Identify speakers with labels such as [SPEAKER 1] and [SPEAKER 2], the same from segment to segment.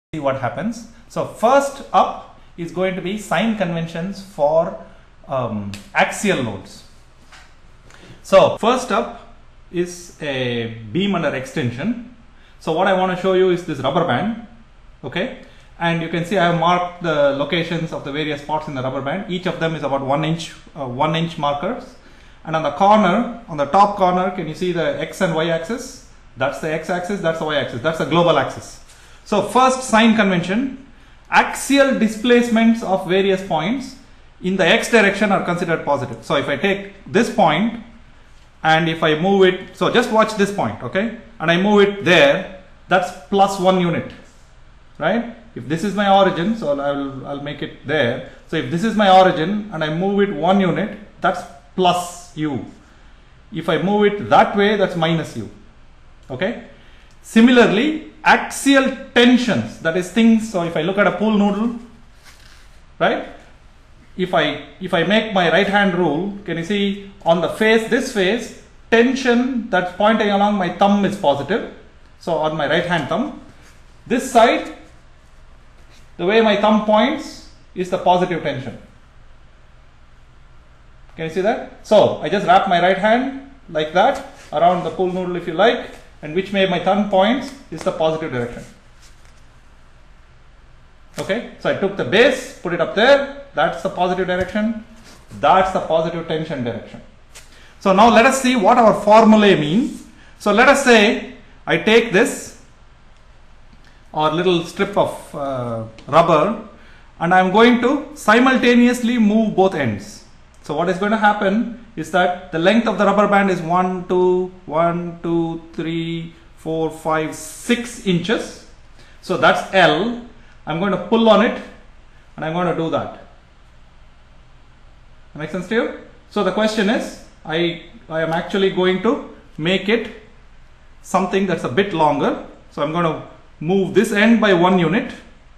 [SPEAKER 1] see what happens. So first up is going to be sign conventions for axial loads. So first up is a beam under extension. So what I want to show you is this rubber band, okay, and you can see I have marked the locations of the various spots in the rubber band. Each of them is about 1 inch markers, and on the corner, on the top corner, can you see the x and y axis? That's the x axis, that's the y axis, that's the global axis. So first sign convention, axial displacements of various points in the x direction are considered positive. So if I take this point and if I move it, so just watch this point, okay, and I move it there, that's plus 1 unit, right? If this is my origin, so I'll make it there. So if this is my origin and I move it 1 unit, that's plus u. If I move it that way, that's minus u, okay? Similarly, axial tensions, that is things, so if I look at a pool noodle, right? If I make my right hand rule, can you see on the face, this face, tension that's pointing along my thumb is positive. So on my right hand thumb, this side, the way my thumb points is the positive tension. Can you see that? So I just wrap my right hand like that around the pool noodle if you like, and which way my thumb points is the positive direction. Okay, so I took the base, put it up there, that's the positive direction, that's the positive tension direction. So now let us see what our formulae mean. So let us say I take this or little strip of rubber and I am going to simultaneously move both ends. So what is going to happen is that the length of the rubber band is 1, 2, 3, 4, 5, 6 inches. So that's L. I'm going to pull on it and I'm going to do that. Make sense to you? So the question is, I am actually going to make it something that's a bit longer. So I'm going to move this end by 1 unit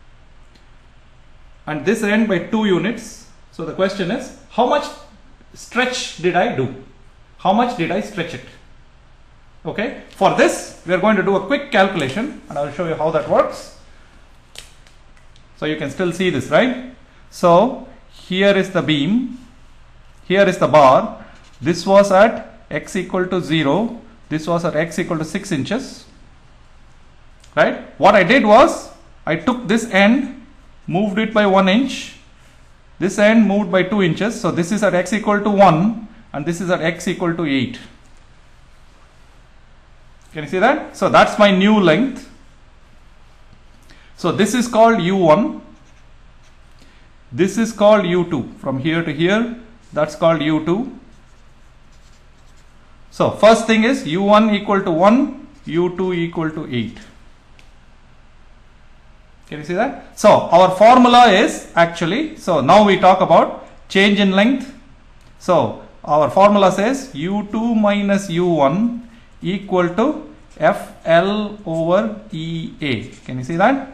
[SPEAKER 1] and this end by 2 units. So the question is, how much stretch did I do? How much did I stretch it? Okay, for this we are going to do a quick calculation and I will show you how that works. So you can still see this, right? So here is the beam, here is the bar, this was at x equal to 0, this was at x equal to 6 inches, right? What I did was I took this end, moved it by 1 inch, this end moved by 2 inches, so this is at x equal to 1 and this is at x equal to 8. Can you see that? So that's my new length. So this is called U1, this is called U2, from here to here, that's called U2. So first thing is U1 equal to 1, U2 equal to 8. Can you see that? So our formula is actually, so now we talk about change in length. So our formula says U2 minus U1 equal to FL over EA. Can you see that?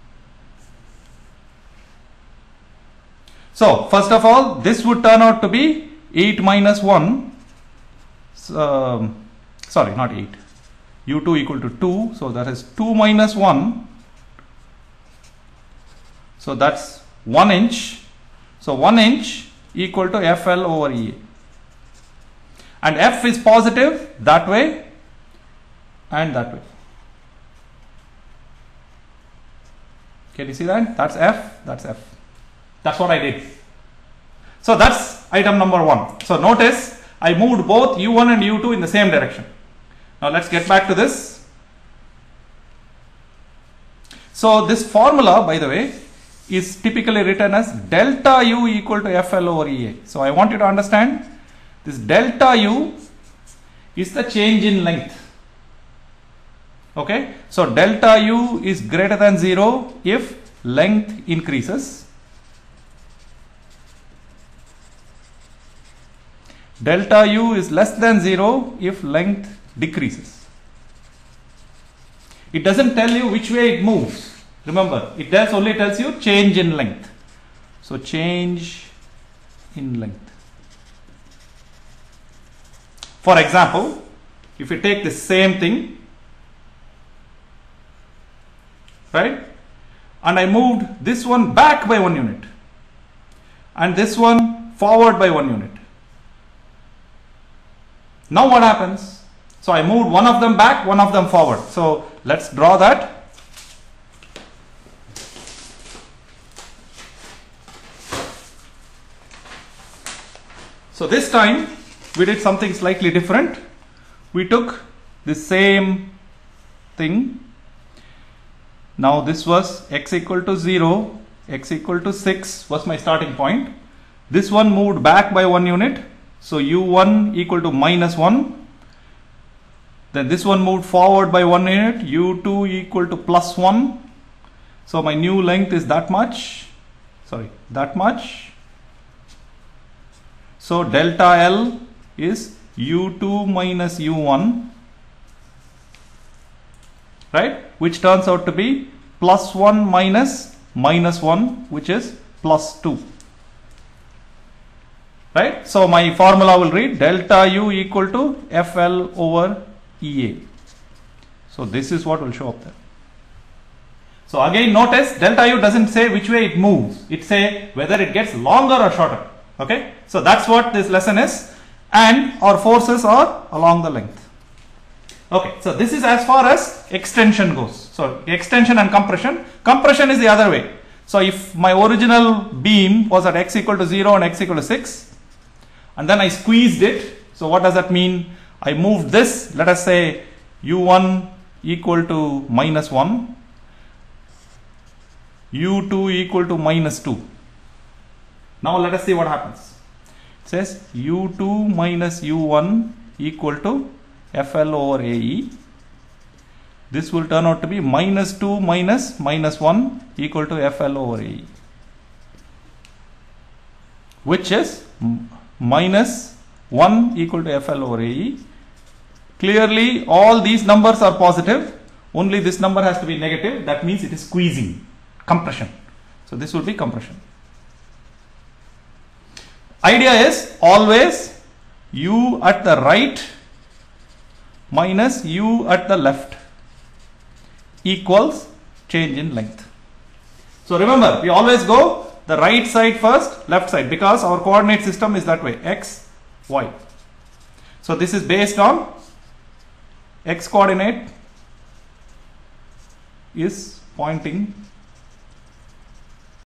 [SPEAKER 1] So first of all, this would turn out to be 8 minus 1. Sorry, not 8. U2 equal to 2. So that is 2 minus 1. So that's 1 inch. So 1 inch equal to FL over EA. And F is positive that way and that way. Can you see that? That's F, that's F. That's what I did. So that's item number 1. So notice I moved both U1 and U2 in the same direction. Now let's get back to this. So this formula, by the way, is typically written as delta U equal to FL over EA. So I want you to understand this delta U is the change in length. Okay, so delta U is greater than 0 if length increases. Delta U is less than 0 if length decreases. It doesn't tell you which way it moves. Remember, it only tells you change in length. So change in length. For example, if you take the same thing, right? and I moved this one back by 1 unit and this one forward by 1 unit. Now what happens? So I moved one of them back, one of them forward. So let's draw that. So this time we did something slightly different. We took the same thing. Now this was x equal to 0, x equal to 6 was my starting point. This one moved back by 1 unit. So u1 equal to minus 1. Then this one moved forward by 1 unit, u2 equal to plus 1. So my new length is that much. Sorry, that much. So delta L is u2 minus u1, right, which turns out to be plus 1 minus minus 1, which is plus 2, right. So my formula will read delta U equal to FL over EA. So this is what will show up there. So again notice delta U doesn't say which way it moves, it say whether it gets longer or shorter. Okay, so that's what this lesson is, and our forces are along the length. Okay, so this is as far as extension goes. So extension and compression. Compression is the other way. So if my original beam was at x equal to 0 and x equal to 6, and then I squeezed it. So what does that mean? I moved this, let us say u1 equal to minus 1, u2 equal to minus 2. Now let us see what happens. It says u2 minus u1 equal to FL over AE. This will turn out to be minus 2 minus minus 1 equal to FL over AE, which is minus 1 equal to FL over AE. Clearly all these numbers are positive, only this number has to be negative. That means it is squeezing, compression. So this will be compression. Idea is always U at the right minus U at the left equals change in length. So remember, we always go the right side first, left side, because our coordinate system is that way, x, y. So this is based on x coordinate is pointing